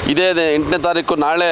ಇದೇ 8ನೇ ತಾರೀಕು ನಾಳೆ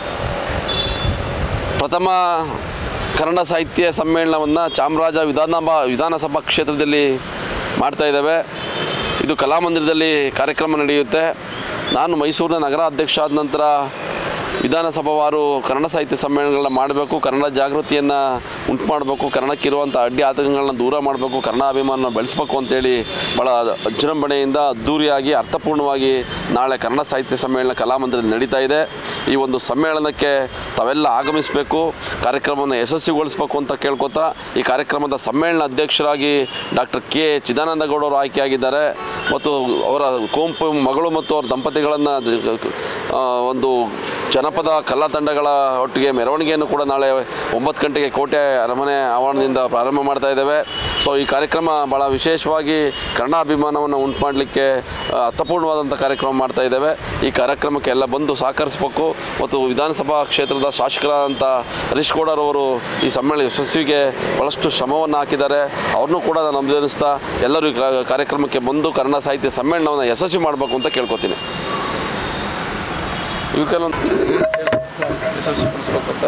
ಪ್ರಥಮ ಕನ್ನಡ ಸಾಹಿತ್ಯ ಸಮ್ಮೇಳನವನ್ನು ಚಾಮರಾಜ ವಿಧಾನಸಭಾ ಕ್ಷೇತ್ರದಲ್ಲಿ ಮಾಡ್ತಾಯಿದ್ದೇವೆ. ಇದು ಕಲಾಮಂದಿರದಲ್ಲಿ ಕಾರ್ಯಕ್ರಮ ನಡೆಯುತ್ತೆ. ನಾನು ಮೈಸೂರಿನ ನಗರ ಅಧ್ಯಕ್ಷ ಆದ ನಂತರ ವಿಧಾನಸಭಾವಾರು ಕನ್ನಡ ಸಾಹಿತ್ಯ ಸಮ್ಮೇಳನಗಳನ್ನ ಮಾಡಬೇಕು, ಕನ್ನಡ ಜಾಗೃತಿಯನ್ನು ಉಂಟು ಮಾಡಬೇಕು, ಕನ್ನಡಕ್ಕಿರುವಂಥ ಅಡ್ಡಿ ಆತಂಕಗಳನ್ನ ದೂರ ಮಾಡಬೇಕು, ಕನ್ನಡ ಅಭಿಮಾನ ಬೆಳೆಸಬೇಕು ಅಂತೇಳಿ ಭಾಳ ವಿಜೃಂಭಣೆಯಿಂದ ಅದ್ಧೂರಿಯಾಗಿ ಅರ್ಥಪೂರ್ಣವಾಗಿ ನಾಳೆ ಕನ್ನಡ ಸಾಹಿತ್ಯ ಸಮ್ಮೇಳನ ಕಲಾಮಂದಿರದಲ್ಲಿ ನಡೀತಾ ಇದೆ. ಈ ಒಂದು ಸಮ್ಮೇಳನಕ್ಕೆ ತಾವೆಲ್ಲ ಆಗಮಿಸಬೇಕು, ಕಾರ್ಯಕ್ರಮವನ್ನು ಯಶಸ್ವಿಗೊಳಿಸಬೇಕು ಅಂತ ಕೇಳ್ಕೊತಾ ಈ ಕಾರ್ಯಕ್ರಮದ ಸಮ್ಮೇಳನ ಅಧ್ಯಕ್ಷರಾಗಿ ಡಾಕ್ಟರ್ ಕೆ ಚಿದಾನಂದಗೌಡರು ಆಯ್ಕೆಯಾಗಿದ್ದಾರೆ. ಮತ್ತು ಅವರ ಕುವೆಂಪು ಮಗಳು ಮತ್ತು ಅವರ ದಂಪತಿಗಳನ್ನು ಒಂದು ಜನಪದ ಕಲಾ ತಂಡಗಳ ಒಟ್ಟಿಗೆ ಮೆರವಣಿಗೆಯನ್ನು ಕೂಡ ನಾಳೆ 9 ಗಂಟೆಗೆ ಕೋಟೆ ಅರಮನೆ ಆವರಣದಿಂದ ಪ್ರಾರಂಭ ಮಾಡ್ತಾ ಇದ್ದೇವೆ. ಸೊ ಈ ಕಾರ್ಯಕ್ರಮ ಭಾಳ ವಿಶೇಷವಾಗಿ ಕನ್ನಡ ಅಭಿಮಾನವನ್ನು ಉಂಟು ಮಾಡಲಿಕ್ಕೆ ಅರ್ಥಪೂರ್ಣವಾದಂಥ ಕಾರ್ಯಕ್ರಮ ಮಾಡ್ತಾ ಇದ್ದೇವೆ. ಈ ಕಾರ್ಯಕ್ರಮಕ್ಕೆ ಎಲ್ಲ ಬಂದು ಸಹಕರಿಸಬೇಕು. ಮತ್ತು ವಿಧಾನಸಭಾ ಕ್ಷೇತ್ರದ ಶಾಸಕರಾದಂಥ ಹರೀಶ್ ಗೌಡರವರು ಈ ಸಮ್ಮೇಳನ ಯಶಸ್ವಿಗೆ ಭಾಳಷ್ಟು ಶ್ರಮವನ್ನು ಹಾಕಿದ್ದಾರೆ. ಅವ್ರನ್ನೂ ಕೂಡ ನಾನು ಅಭಿನಂದಿಸ್ತಾ ಎಲ್ಲರೂ ಈ ಕಾರ್ಯಕ್ರಮಕ್ಕೆ ಬಂದು ಕನ್ನಡ ಸಾಹಿತ್ಯ ಸಮ್ಮೇಳನವನ್ನು ಯಶಸ್ವಿ ಮಾಡಬೇಕು ಅಂತ ಕೇಳ್ಕೊತೀನಿ. ಇವಕ್ಕೆಲ್ಲೊಂದು ಯಶಸ್ವಿಪಡಿಸ್ಬೇಕಂತ.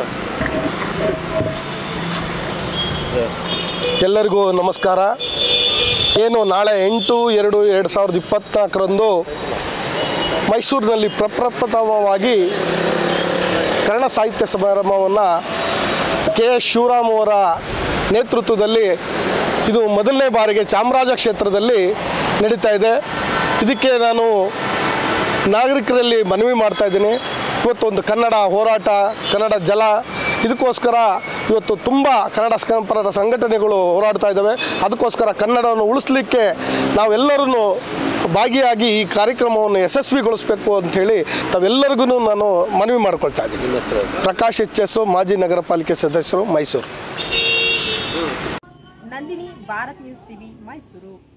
ಎಲ್ಲರಿಗೂ ನಮಸ್ಕಾರ. ಏನು ನಾಳೆ 8/2/2024 ಮೈಸೂರಿನಲ್ಲಿ ಪ್ರಪ್ರಥಮವಾಗಿ ಕನ್ನಡ ಸಾಹಿತ್ಯ ಸಮಾರಂಭವನ್ನು ಕೆ.ಎಸ್. ಶಿವರಾಮ್ ಅವರ ನೇತೃತ್ವದಲ್ಲಿ ಇದು ಮೊದಲನೇ ಬಾರಿಗೆ ಚಾಮರಾಜ ಕ್ಷೇತ್ರದಲ್ಲಿ ನಡೀತಾ ಇದೆ. ಇದಕ್ಕೆ ನಾನು ನಾಗರಿಕರಲ್ಲಿ ಮನವಿ ಮಾಡ್ತಾಯಿದ್ದೀನಿ. ಇವತ್ತೊಂದು ಕನ್ನಡ ಹೋರಾಟ, ಕನ್ನಡ ಜಲ, ಇದಕ್ಕೋಸ್ಕರ ಇವತ್ತು ತುಂಬ ಕನ್ನಡ ಪರರ ಸಂಘಟನೆಗಳು ಹೋರಾಡ್ತಾ ಇದ್ದಾವೆ. ಅದಕ್ಕೋಸ್ಕರ ಕನ್ನಡವನ್ನು ಉಳಿಸ್ಲಿಕ್ಕೆ ನಾವೆಲ್ಲರೂ ಭಾಗಿಯಾಗಿ ಈ ಕಾರ್ಯಕ್ರಮವನ್ನು ಯಶಸ್ವಿಗೊಳಿಸಬೇಕು ಅಂಥೇಳಿ ತಾವೆಲ್ಲರಿಗೂ ನಾನು ಮನವಿ ಮಾಡ್ಕೊಳ್ತಾ ಇದ್ದೀನಿ. ಪ್ರಕಾಶ್ ಎಚ್.ಎಸ್, ಮಾಜಿ ನಗರ ಪಾಲಿಕೆ ಸದಸ್ಯರು, ಮೈಸೂರು. Nandini, Bharat news TV, Mysuru.